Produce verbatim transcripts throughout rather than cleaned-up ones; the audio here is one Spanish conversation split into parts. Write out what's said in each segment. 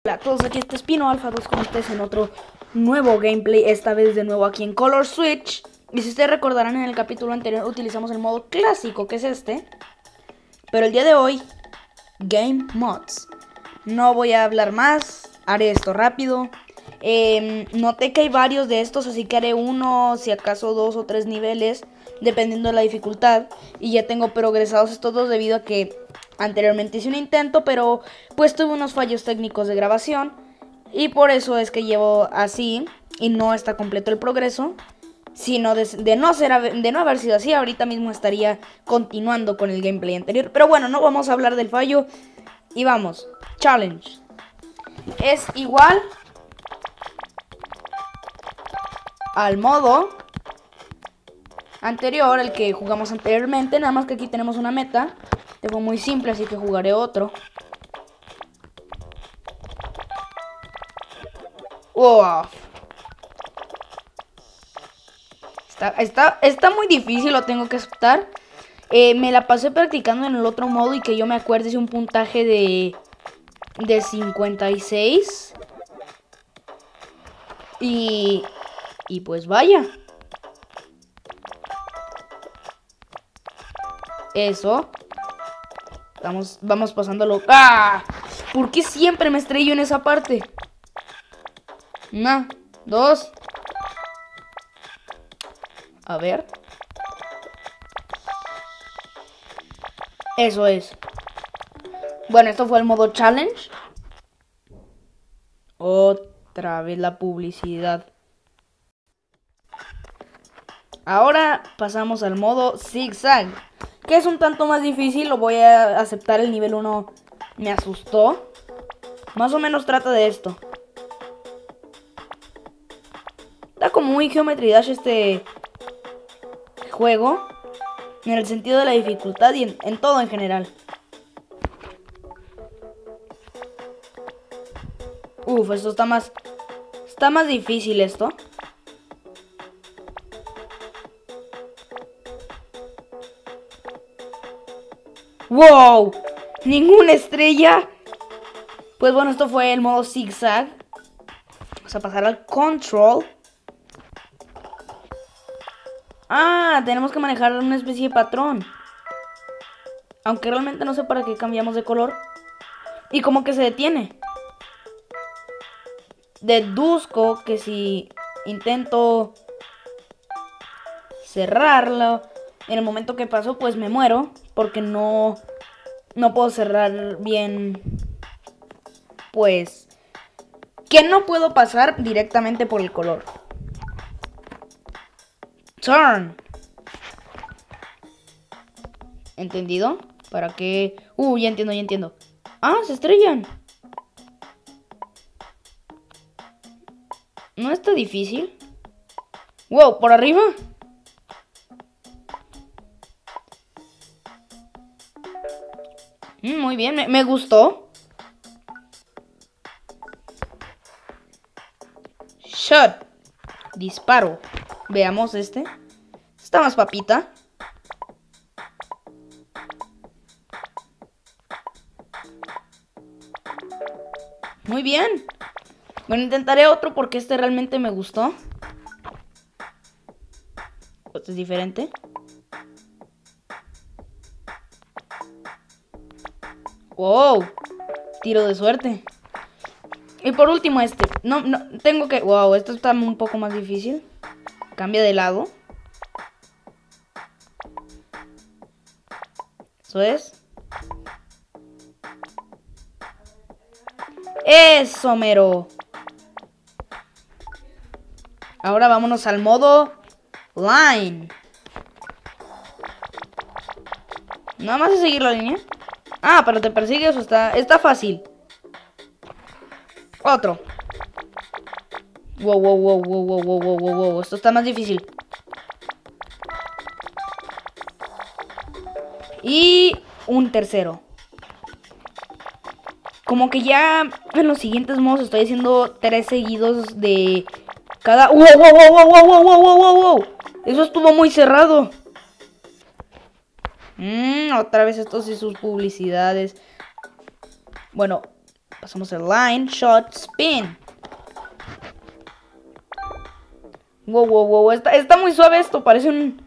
Hola a todos, aquí está Espino Alpha dos con ustedes en otro nuevo gameplay, esta vez de nuevo aquí en Color Switch. Y si ustedes recordarán, en el capítulo anterior utilizamos el modo clásico, que es este. Pero el día de hoy, Game Mods. No voy a hablar más, haré esto rápido. eh, Noté que hay varios de estos, así que haré uno, si acaso dos o tres niveles, dependiendo de la dificultad. Y ya tengo progresados estos dos debido a que anteriormente hice un intento, pero pues tuve unos fallos técnicos de grabación. Y por eso es que llevo así y no está completo el progreso. Sino de, de, no ser, de no haber sido así, ahorita mismo estaría continuando con el gameplay anterior. Pero bueno, no vamos a hablar del fallo. Y vamos, challenge. Es igual al modo anterior, el que jugamos anteriormente. Nada más que aquí tenemos una meta. Fue muy simple, así que jugaré otro. Wow. Está, está, está muy difícil, lo tengo que aceptar. Eh, me la pasé practicando en el otro modo y que yo me acuerde, es un puntaje de, de cincuenta y seis. Y, y pues vaya. Eso. Vamos, vamos pasándolo. ¡Ah! ¿Por qué siempre me estrello en esa parte? Una, dos. A ver. Eso es. Bueno, esto fue el modo challenge. Otra vez la publicidad. Ahora pasamos al modo zigzag, que es un tanto más difícil. Lo voy a aceptar, el nivel uno me asustó. Más o menos trata de esto. Está como muy Geometry Dash este juego, en el sentido de la dificultad y en, en todo en general. Uf, esto está más... Está más difícil esto. ¡Wow! ¡Ninguna estrella! Pues bueno, esto fue el modo zigzag. Vamos a pasar al control. Ah, tenemos que manejar una especie de patrón. Aunque realmente no sé para qué cambiamos de color. Y como que se detiene. Deduzco que si intento cerrarlo en el momento que pasó, pues me muero. Porque no, no puedo cerrar bien. Pues que no puedo pasar directamente por el color. Turn. ¿Entendido? ¿Para qué? Uh, ya entiendo, ya entiendo. Ah, se estrellan. No está difícil. Wow, ¿por arriba? Mm, muy bien, me, me gustó. Shot. Disparo. Veamos este. Está más papita. Muy bien. Bueno, intentaré otro porque este realmente me gustó. Este es diferente. Wow. Tiro de suerte. Y por último este. No, no, tengo que... Wow, esto está un poco más difícil. Cambia de lado. Eso es. Eso, mero. Ahora vámonos al modo line. Nada más es seguir la línea. Ah, pero te persigue, eso está, está fácil. Otro. Wow, wow, wow, wow, wow, wow, wow, wow, wow. Esto está más difícil. Y un tercero. Como que ya en los siguientes modos estoy haciendo tres seguidos de cada... ¡Wow, wow, wow, wow, wow, wow, wow, wow, wow! Eso estuvo muy cerrado. Mm, otra vez estos y sus publicidades. Bueno, Pasamos el line, shot, spin. Wow, wow, wow. Está, está muy suave esto. Parece un...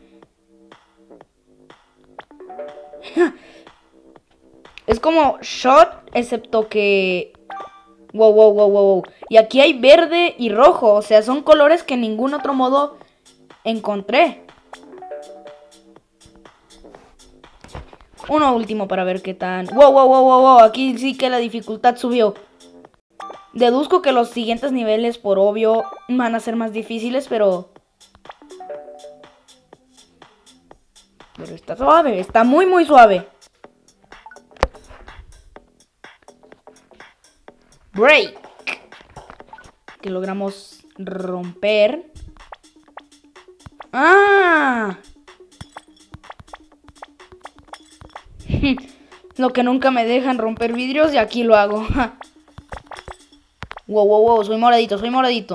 Es como shot, excepto que... Wow, wow, wow, wow. Y aquí hay verde y rojo. O sea, son colores que en ningún otro modo encontré. Uno último para ver qué tan... Wow, wow, wow, wow, wow. Aquí sí que la dificultad subió. Deduzco que los siguientes niveles, por obvio, van a ser más difíciles, pero... Pero está suave, está muy, muy suave. Break. Que logramos romper. ¡Ah! Lo que nunca me dejan romper vidrios y aquí lo hago. Wow, wow, wow, soy moradito, soy moradito.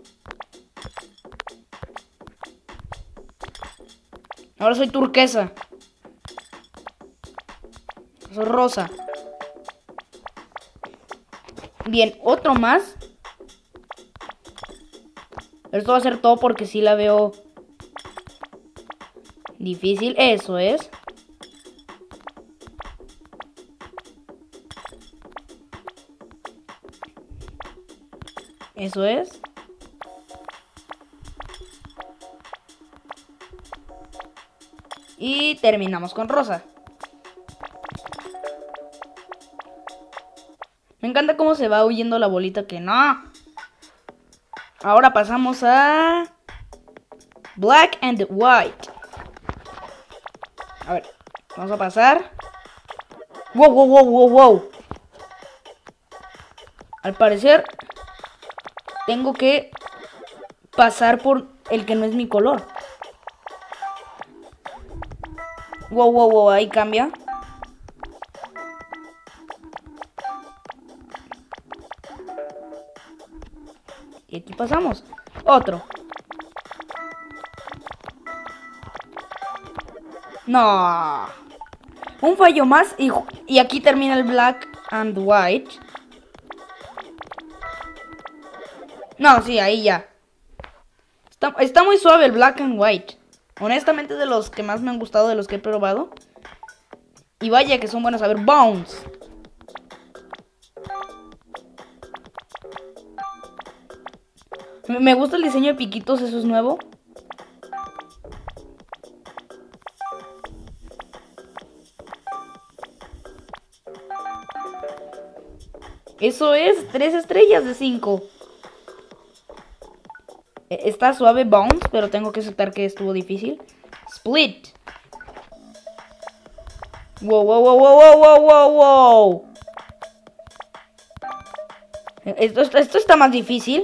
Ahora soy turquesa. Soy rosa. Bien, otro más. Esto va a ser todo porque sí la veo difícil. Eso es. Eso es. Y terminamos con rosa. Me encanta cómo se va huyendo la bolita que no. Ahora pasamos a black and white. A ver, vamos a pasar. Wow, wow, wow, wow, wow. Al parecer tengo que pasar por el que no es mi color. Wow, wow, wow, ahí cambia. Y aquí pasamos. Otro. No. Un fallo más y, y aquí termina el black and white. No, sí, ahí ya. Está, está muy suave el black and white. Honestamente es de los que más me han gustado, de los que he probado. Y vaya que son buenos. A ver, bounce. Me gusta el diseño de piquitos, eso es nuevo. Eso es, tres estrellas de cinco. Está suave bounce, pero tengo que aceptar que estuvo difícil. Split. Wow, wow, wow, wow, wow, wow, wow. Esto, esto, esto está más difícil.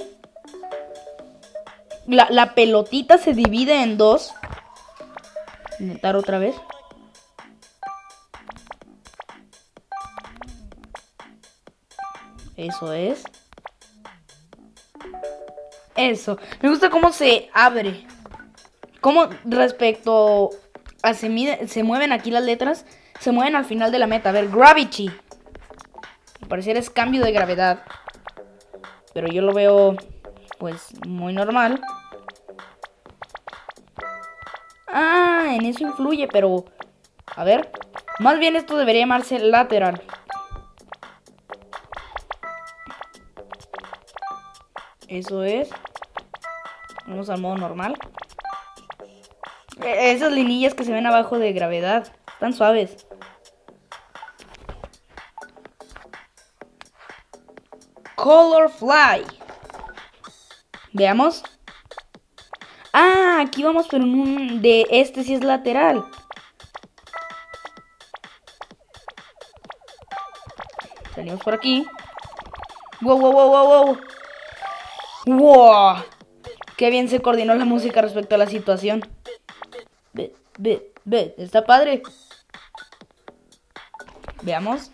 La, la pelotita se divide en dos. Intentar otra vez. Eso es. Eso. Me gusta cómo se abre. Cómo respecto a se, mide, se mueven aquí las letras. Se mueven al final de la meta. A ver, gravity. Al parecer es cambio de gravedad. Pero yo lo veo pues muy normal. Ah, en eso influye, pero... A ver. Más bien esto debería llamarse lateral. Eso es. Vamos al modo normal. Esas linillas que se ven abajo de gravedad. Están suaves. Color fly. Veamos. Ah, aquí vamos, pero en un de este sí es lateral. Salimos por aquí. Wow, wow, wow, wow, wow. Wow. Qué bien se coordinó la música respecto a la situación. Ve, ve, ve. Está padre. Veamos.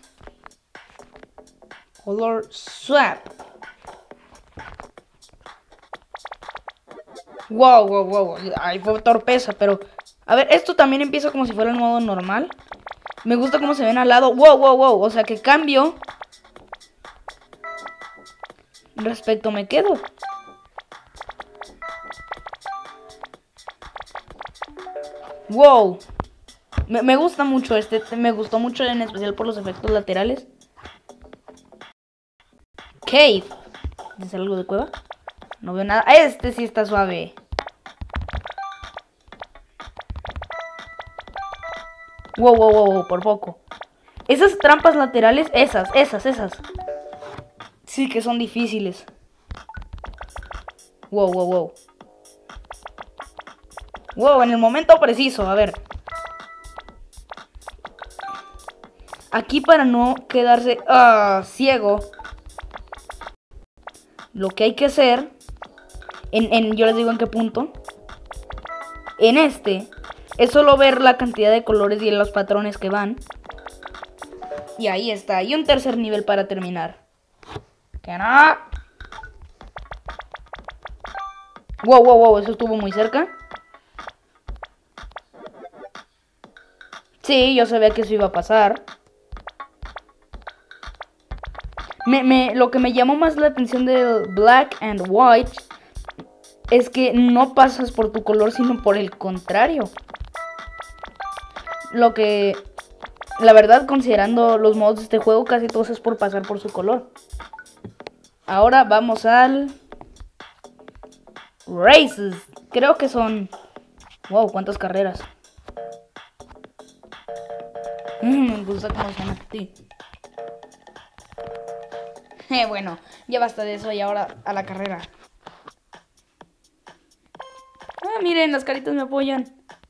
Color swap. Wow, wow, wow. Ahí fue torpeza, pero... A ver, esto también empieza como si fuera el modo normal. Me gusta cómo se ven al lado. Wow, wow, wow. O sea que cambio respecto me quedo. Wow. Me, me gusta mucho este. Me gustó mucho en especial por los efectos laterales. Cave. ¿Es algo de cueva? No veo nada. Este sí está suave. Wow, wow, wow, wow, por poco. Esas trampas laterales, esas, esas, esas. Sí que son difíciles. Wow, wow, wow. Wow, en el momento preciso, a ver. Aquí para no quedarse uh, ciego, lo que hay que hacer, en, en, yo les digo en qué punto. En este, es solo ver la cantidad de colores y los patrones que van. Y ahí está, y un tercer nivel para terminar. ¡Que no! Wow, wow, wow, eso estuvo muy cerca. Sí, yo sabía que eso iba a pasar. Me, me, lo que me llamó más la atención del Black and White es que no pasas por tu color, sino por el contrario. Lo que, la verdad, considerando los modos de este juego, casi todos es por pasar por su color. Ahora vamos al Races. Creo que son... Wow, cuántas carreras. Mm, me gusta cómo suena. Sí. Eh, bueno, ya basta de eso y ahora a la carrera. Ah, miren, las caritas me apoyan.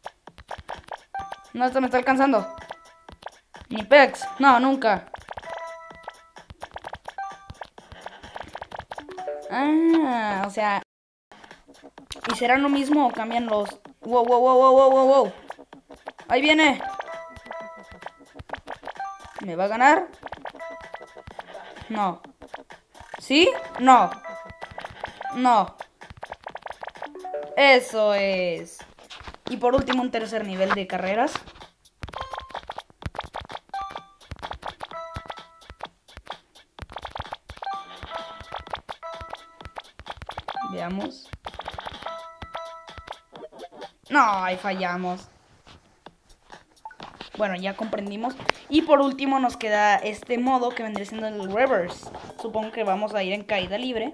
No, esto me está alcanzando. Ni Pex, no, nunca. Ah, o sea. ¿Y será lo mismo o cambian los? Wow, wow, wow, wow, wow, wow. Ahí viene. ¿Me va a ganar? No. ¿Sí? No. No. Eso es. Y por último, un tercer nivel de carreras. Veamos. No, ahí fallamos. Bueno, ya comprendimos. Y por último nos queda este modo que vendría siendo el reverse. Supongo que vamos a ir en caída libre.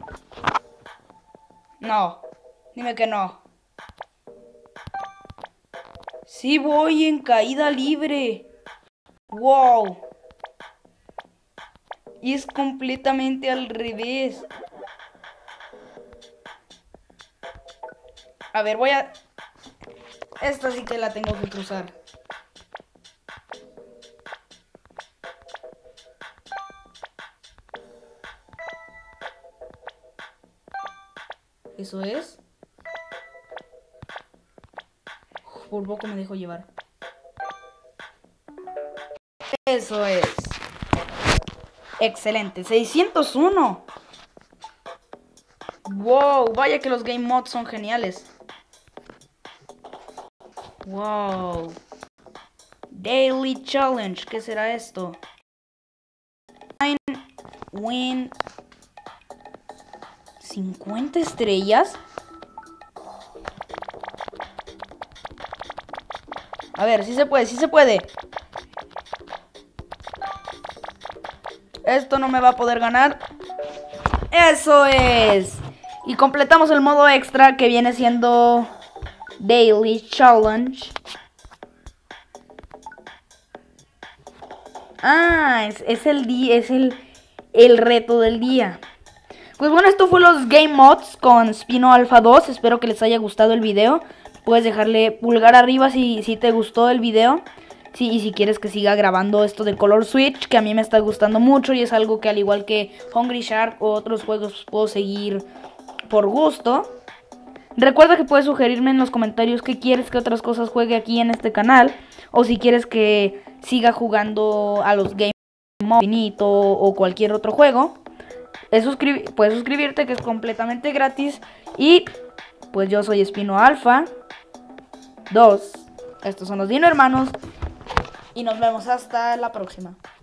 No, dime que no. Sí voy en caída libre. Wow. Y es completamente al revés. A ver, voy a... Esta sí que la tengo que cruzar. Eso es. Uf, por poco me dejo llevar. Eso es. Excelente. seiscientos uno. Wow, vaya que los game mods son geniales. Wow. Daily Challenge. ¿Qué será esto? Win. ¿cincuenta estrellas? A ver, sí se puede, sí se puede. Esto no me va a poder ganar. ¡Eso es! Y completamos el modo extra que viene siendo Daily Challenge. Ah, es, es el día, es el, el reto del día. Pues bueno, esto fue los Game Mods con Spino Alpha dos. Espero que les haya gustado el video. Puedes dejarle pulgar arriba si, si te gustó el video. Sí, y si quieres que siga grabando esto de Color Switch, que a mí me está gustando mucho y es algo que al igual que Hungry Shark o otros juegos puedo seguir por gusto. Recuerda que puedes sugerirme en los comentarios qué quieres que otras cosas juegue aquí en este canal. O si quieres que siga jugando a los Game Mods Infinito o cualquier otro juego. Es suscri- puedes suscribirte, que es completamente gratis. Y pues yo soy Spino Alpha dos. Estos son los Dino Hermanos. Y nos vemos hasta la próxima.